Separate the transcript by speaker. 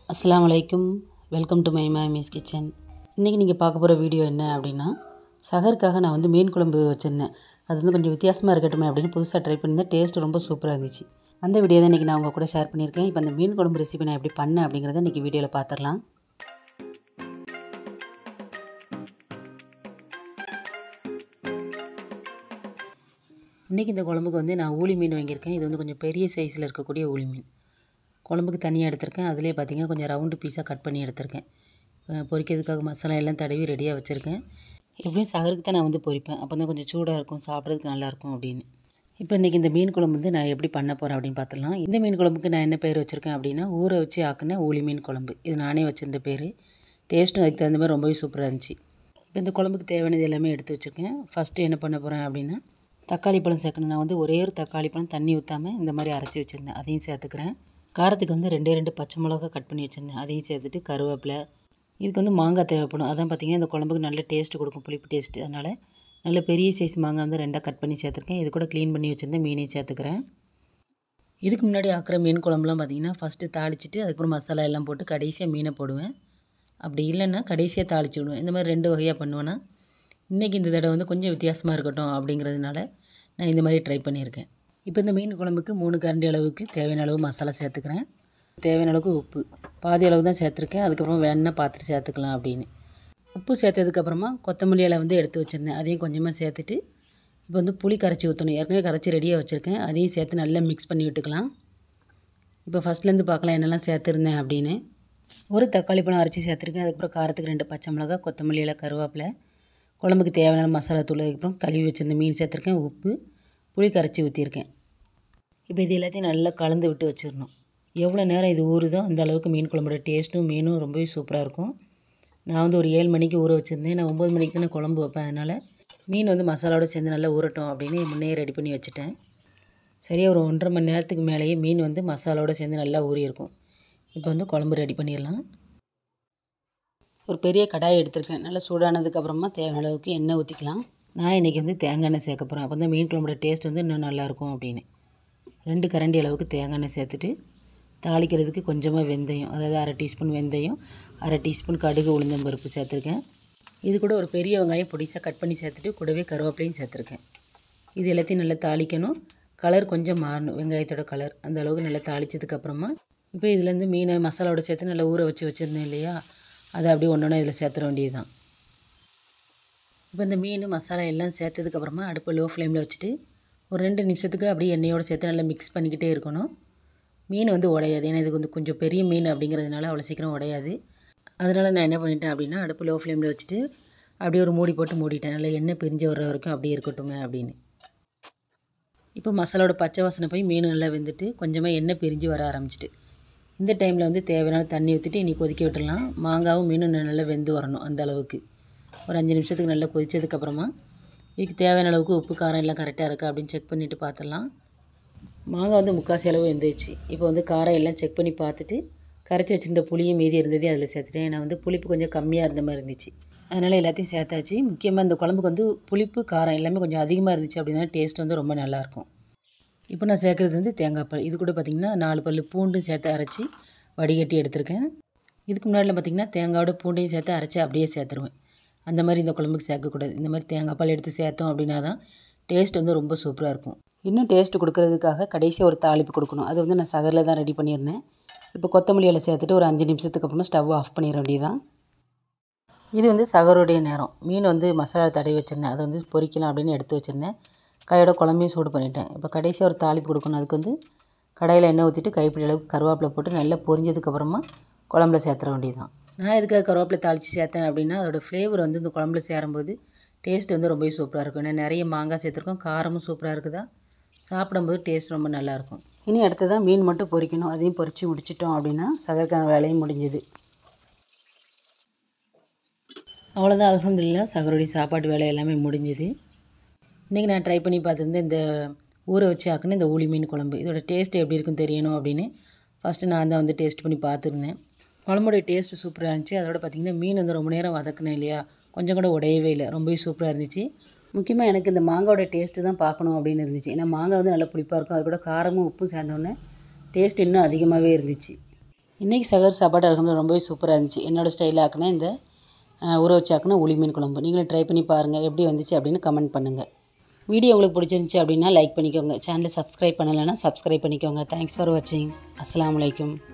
Speaker 1: அஸ்ஸலாமு அலைக்கும். Welcome to my mommy's kitchen. இன்றைக்கி நீங்கள் பார்க்க போகிற வீடியோ என்ன அப்படின்னா, சஹருக்காக நான் வந்து மீன் குழம்பு வச்சுருந்தேன். அது வந்து கொஞ்சம் வித்தியாசமாக இருக்கட்டுமே அப்படின்னு புதுசாக ட்ரை பண்ணியிருந்தேன். டேஸ்ட் ரொம்ப சூப்பராக இருந்துச்சு. அந்த வீடியோ தான் இன்றைக்கி நான் உங்கள் கூட ஷேர் பண்ணியிருக்கேன். இப்போ அந்த மீன் குழம்பு ரெசிபி நான் எப்படி பண்ணேன் அப்படிங்கிறத இன்றைக்கி வீடியோவில் பார்த்துடலாம். இன்றைக்கி இந்த குழம்புக்கு வந்து நான் ஊளி மீன் வாங்கியிருக்கேன். இது வந்து கொஞ்சம் பெரிய சைஸில் இருக்கக்கூடிய ஊளி மீன். குழம்புக்கு தனியாக எடுத்திருக்கேன். அதிலே பார்த்திங்கன்னா கொஞ்சம் ரவுண்டு பீஸாக கட் பண்ணி எடுத்திருக்கேன். பொரிக்கிறதுக்காக மசாலா எல்லாம் தடவி ரெடியாக வச்சுருக்கேன். எப்படியும் சஹருக்கு தான் நான் வந்து பொரிப்பேன். அப்போ தான் கொஞ்சம் சூடாக இருக்கும், சாப்பிட்றதுக்கு நல்லாயிருக்கும் அப்படின்னு. இப்போ இன்றைக்கி இந்த மீன் குழம்பு வந்து நான் எப்படி பண்ண போகிறேன் அப்படின்னு பார்த்துடலாம். இந்த மீன் குழம்புக்கு நான் என்ன பேர் வச்சுருக்கேன் அப்படின்னா, ஊற வச்சு ஆக்குன ஊளி மீன் குழம்பு. இது நானே வச்சுருந்த பேர். டேஸ்ட்டும் அதுக்கு தகுந்த மாதிரி ரொம்பவே சூப்பராக இருந்துச்சு. இப்போ இந்த குழம்புக்கு தேவையானது எல்லாமே எடுத்து வச்சுருக்கேன். ஃபஸ்ட்டு என்ன பண்ண போகிறேன் அப்படின்னா, தக்காளி பழம் சேர்க்கணும். நான் வந்து ஒரே ஒரு தக்காளி பழம் தண்ணி ஊற்றாமல் இந்த மாதிரி அரைச்சி வச்சுருந்தேன். அதையும் சேர்த்துக்கிறேன். காரத்துக்கு வந்து 2 பச்சை மிளகா கட் பண்ணி வச்சுருந்தேன். அதையும் சேர்த்துட்டு கருவேப்பிலை, இதுக்கு வந்து மாங்காய் தேவைப்படும். அதான் பார்த்திங்கன்னா இந்த குழம்புக்கு நல்ல டேஸ்ட்டு கொடுக்கும், புளிப்பு டேஸ்ட்டு. அதனால் நல்ல பெரிய சைஸ் மாங்காய் வந்து 2 கட் பண்ணி சேர்த்துருக்கேன். இது கூட க்ளீன் பண்ணி வச்சுருந்தேன் மீனையும் சேர்த்துக்கிறேன். இதுக்கு முன்னாடி ஆக்கிற மீன் குழம்புலாம் பார்த்திங்கன்னா ஃபஸ்ட்டு தாளிச்சிட்டு அதுக்கப்புறம் மசாலா எல்லாம் போட்டு கடைசியாக மீனை போடுவேன். அப்படி இல்லைன்னா கடைசியாக தாளிச்சு விடுவேன். இந்த மாதிரி 2 வகையாக பண்ணுவேன்னா, இன்றைக்கி இந்த தடவை வந்து கொஞ்சம் வித்தியாசமாக இருக்கட்டும் அப்படிங்கிறதுனால நான் இந்த மாதிரி ட்ரை பண்ணியிருக்கேன். இப்போ இந்த மீன் குழம்புக்கு 3 கரண்டி அளவுக்கு தேவையான அளவு மசாலா சேர்த்துக்கிறேன். தேவையான அளவுக்கு உப்பு பாதி அளவு தான் சேர்த்துருக்கேன். அதுக்கப்புறம் வேணுன்னா பார்த்துட்டு சேர்த்துக்கலாம் அப்படின்னு. உப்பு சேர்த்ததுக்கப்புறமா கொத்தமல்லி இலை வந்து எடுத்து வச்சுருந்தேன். அதையும் கொஞ்சமாக சேர்த்துட்டு இப்போ வந்து புளி கரைச்சி ஊற்றணும். ஏற்கனவே கரைச்சி ரெடியாக வச்சுருக்கேன். அதையும் சேர்த்து நல்லா மிக்ஸ் பண்ணி விட்டுக்கலாம். இப்போ ஃபஸ்ட்லேருந்து பார்க்கலாம் என்னெல்லாம் சேர்த்துருந்தேன் அப்படின்னு. ஒரு தக்காளி பழம் அரைச்சி சேர்த்துருக்கேன். அதுக்கப்புறம் காரத்துக்கு 2 பச்சை மிளகா, கொத்தமல்லி இலை, கருவேப்பிலை, குழம்புக்கு தேவையான மசாலா தூள், அதுக்கப்புறம் கழுவி வச்சுருந்த மீன் சேர்த்துருக்கேன். உப்பு, புளி கரைச்சி ஊற்றிருக்கேன். இப்போ இது எல்லாத்தையும் நல்லா கலந்து விட்டு வச்சிடணும். எவ்வளோ நேரம் இது ஊறுதோ அந்த அளவுக்கு மீன் குழம்போட டேஸ்ட்டும் மீனும் ரொம்பவே சூப்பராக இருக்கும். நான் வந்து ஒரு 7 மணிக்கு ஊற வச்சுருந்தேன். நான் 9 மணிக்கு தானே குழம்பு வைப்பேன். அதனால் மீன் வந்து மசாலாவோடு சேர்ந்து நல்லா ஊறட்டும் அப்படின்னு முன்னையே ரெடி பண்ணி வச்சுட்டேன். சரியாக ஒரு 1.5 மணி நேரத்துக்கு மேலேயே மீன் வந்து மசாலாவோடு சேர்ந்து நல்லா ஊறியிருக்கும். இப்போ வந்து குழம்பு ரெடி பண்ணிடலாம். ஒரு பெரிய கடாய் எடுத்திருக்கேன். நல்லா சூடானதுக்கப்புறமா தேவையான அளவுக்கு எண்ணெய் ஊற்றிக்கலாம். நான் இன்றைக்கி வந்து தேங்காய் எண்ணெய் சேர்க்க போகிறேன். அப்போ தான் மீன் குழம்போட டேஸ்ட் வந்து இன்னும் நல்லாயிருக்கும் அப்படின்னு 2 கரண்டி அளவுக்கு தேங்காய் எண்ணெய் சேர்த்துட்டு தாளிக்கிறதுக்கு கொஞ்சமாக வெந்தயம், அதாவது 1/2 டீஸ்பூன் வெந்தயம், 1/2 டீஸ்பூன் கடுகு, உளுந்தம் பருப்பு சேர்த்துருக்கேன். இது கூட ஒரு பெரிய வெங்காயம் பொடிசாக கட் பண்ணி சேர்த்துட்டு கூடவே கருவேப்பிலையும் சேர்த்துருக்கேன். இது எல்லாத்தையும் நல்லா தாளிக்கணும். கலர் கொஞ்சம் மாறணும், வெங்காயத்தோட கலர் அந்த அளவுக்கு நல்லா தாளித்ததுக்கப்புறமா இப்போ இதுலேருந்து மீனை மசாலாவோட சேர்த்து நல்லா ஊற வச்சுருந்தேன் இல்லையா, அதை அப்படியே ஒன்று இதில் சேர்த்துற வேண்டியது தான். இப்போ இந்த மீன் மசாலா எல்லாம் சேர்த்ததுக்கப்புறமா அடுப்பை லோ ஃப்ளேமில் வச்சுட்டு ஒரு 2 நிமிஷத்துக்கு அப்படியே எண்ணெயோடு சேர்த்து நல்லா மிக்ஸ் பண்ணிக்கிட்டே இருக்கணும். மீன் வந்து உடையாது. ஏன்னா இது வந்து கொஞ்சம் பெரிய மீன் அப்படிங்கிறதுனால அவ்வளோ சீக்கிரம் உடையாது. அதனால் நான் என்ன பண்ணிட்டேன் அப்படின்னா அடுப்பு லோ ஃப்ளேமில் வச்சுட்டு அப்படியே ஒரு மூடி போட்டு மூடிட்டேன். நல்லா எண்ணெய் பிரிஞ்சு வர்ற வரைக்கும் அப்படியே இருக்கட்டுமே அப்படின்னு. இப்போ மசாலாவோட பச்சை வாசனை போய் மீன் நல்லா வெந்துட்டு கொஞ்சமாக எண்ணெய் பிரிஞ்சு வர ஆரம்பிச்சிட்டு இந்த டைமில் வந்து தேவையான தண்ணி ஊற்றிட்டு இனி கொதிக்க விட்டுடலாம். மாங்காவும் மீனும் நல்லா வெந்து வரணும். அந்த அளவுக்கு ஒரு 5 நிமிஷத்துக்கு நல்லா கொதித்ததுக்கப்புறமா இதுக்கு தேவையான அளவுக்கு உப்பு காரம் எல்லாம் கரெக்டாக இருக்கா அப்படின்னு செக் பண்ணிவிட்டு பார்த்துடலாம். மாங்காய் வந்து முக்கால்வாசி அளவு வெந்துருச்சு. இப்போ வந்து காரம் எல்லாம் செக் பண்ணி பார்த்துட்டு கரைச்சி வச்சுருந்த புளியும் மீதி இருந்ததே அதில் சேர்த்துட்டேன். ஏன்னா வந்து புளிப்பு கொஞ்சம் கம்மியாக இருந்த மாதிரி இருந்துச்சு. அதனால் எல்லாத்தையும் சேர்த்தாச்சு. முக்கியமாக இந்த குழம்புக்கு வந்து புளிப்பு காரம் எல்லாமே கொஞ்சம் அதிகமாக இருந்துச்சு அப்படின்னா டேஸ்ட் வந்து ரொம்ப நல்லாயிருக்கும். இப்போ நான் சேர்க்குறது வந்து தேங்காய் பால். இது கூட பார்த்திங்கன்னா 4 பல் பூண்டு சேர்த்து அரைச்சி வடிகட்டி எடுத்திருக்கேன். இதுக்கு முன்னாடிலாம் பார்த்திங்கன்னா தேங்காயோட பூண்டையும் சேர்த்து அரைச்சி அப்படியே சேர்த்துருவேன். அந்த மாதிரி இந்த குழம்புக்கு சேர்க்கக்கூடாது. இந்த மாதிரி தேங்காய் பால் எடுத்து சேர்த்தோம் அப்படின்னா தான் டேஸ்ட் வந்து ரொம்ப சூப்பராக இருக்கும். இன்னும் டேஸ்ட்டு கொடுக்குறதுக்காக கடைசியாக ஒரு தாளிப்பு கொடுக்கணும். அது வந்து நான் சகரில் தான் ரெடி பண்ணியிருந்தேன். இப்போ கொத்தமல்லி இலை சேர்த்துட்டு ஒரு 5 நிமிஷத்துக்கு அப்புறமா ஸ்டவ் ஆஃப் பண்ணிட வேண்டியதுதான். இது வந்து சகருடைய நேரம். மீன் வந்து மசாலா தடவி வச்சுருந்தேன். அதை வந்து பொரிக்கலாம் அப்படின்னு எடுத்து வச்சுருந்தேன். கையோட குழம்பையும் சூடு பண்ணிட்டேன். இப்போ கடைசியாக ஒரு தாளிப்பு கொடுக்கணும். அதுக்கு வந்து கடாயில் எண்ணெய் ஊற்றிட்டு கைப்பிடி அளவுக்கு கருவேப்பிலை போட்டு நல்லா பொரிஞ்சதுக்கப்புறமா குழம்புல சேர்த்துற வேண்டியதுதான். நான் எதுக்காக கருவேப்பிலை தாளித்து சேர்த்தேன் அப்படின்னா அதோடய ஃப்ளேவர் வந்து இந்த குழம்புல சேரும்போது டேஸ்ட் வந்து ரொம்பவே சூப்பராக இருக்கும். ஏன்னா நிறைய மாங்காய் சேர்த்துருக்கோம், காரமும் சூப்பராக இருக்குதா, சாப்பிடும்போது டேஸ்ட் ரொம்ப நல்லாயிருக்கும். இனி அடுத்ததான் மீன் மட்டும் பொரிக்கணும். அதையும் பொரித்து முடிச்சிட்டோம் அப்படின்னா சகருக்கான வேலையும் முடிஞ்சுது. அவ்வளோதான், அல்ஹம்துலில்லாஹ் சகருடைய சாப்பாட்டு வேலை எல்லாமே முடிஞ்சுது. இன்றைக்கி நான் ட்ரை பண்ணி பார்த்துருந்தேன் இந்த ஊற வச்சு ஆக்குன இந்த ஊளி மீன் குழம்பு. இதோட டேஸ்ட்டு எப்படி இருக்குன்னு தெரியணும் அப்படின்னு ஃபஸ்ட்டு நான் தான் வந்து டேஸ்ட் பண்ணி பார்த்துருந்தேன். குழம்புடைய டேஸ்ட்டு சூப்பராக இருந்துச்சு. அதோட பார்த்திங்கன்னா மீன் வந்து ரொம்ப நேரம் வதக்கினேன் இல்லையா, கொஞ்சம் கூட உடையவே இல்லை, ரொம்பவே சூப்பராக இருந்துச்சு. முக்கியமாக எனக்கு இந்த மாங்காயோட டேஸ்ட்டு தான் பார்க்கணும் அப்படின்னு இருந்துச்சு. ஏன்னா மாங்காய் வந்து நல்லா புளிப்பாக இருக்கும். அது கூட காரமும் உப்பும் சேர்ந்தோடனே டேஸ்ட் இன்னும் அதிகமாகவே இருந்துச்சு. இன்றைக்கி சகர் சாப்பாடு அல்ஹம்துலில்லாஹ் ரொம்பவே சூப்பராக இருந்துச்சு. என்னோடய ஸ்டைலில் ஆக்கின இந்த ஊற வச்சு ஆக்கின உளி மீன் குழம்பு நீங்களும் ட்ரை பண்ணி பாருங்கள், எப்படி வந்துச்சு அப்படின்னு கமெண்ட் பண்ணுங்கள். வீடியோ உங்களுக்கு பிடிச்சிருந்துச்சி அப்படின்னா லைக் பண்ணிக்கோங்க. சேனலை சப்ஸ்கிரைப் பண்ணலைன்னா சப்ஸ்கிரைப் பண்ணிக்கோங்க. தேங்க்ஸ் ஃபார் வாட்சிங். அஸ்ஸலாமு அலைக்கும்.